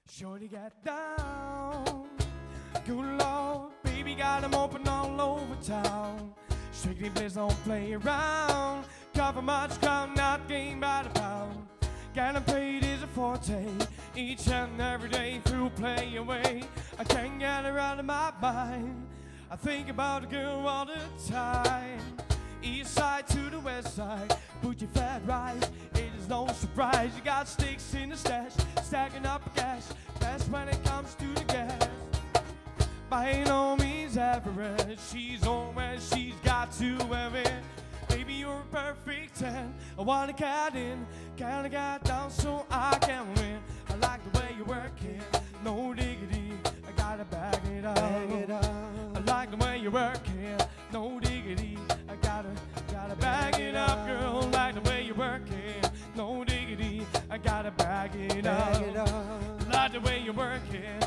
Shorty got down. Good Lord, baby got 'em open all over town. Strictly bliss, don't play around. Cover much ground, not gained by the pound. Getting paid is a forte, each and every day through play away. I can't get her out of my mind. I think about a girl all the time. East side to the west side, put your fat right. It is no surprise you got sticks in the stash, stacking up cash. Best when it comes to the gas. By no means average, she's on when she's got to have it. Baby, you're a perfect 10. I wanna get in, kinda got down so I can win. I like the way you work it, no diggity. I gotta bag it up. I like the way you work it, no diggity. I gotta bag it up, girl. Like the way you work it, no diggity. I gotta bag it up. Like the way you work it.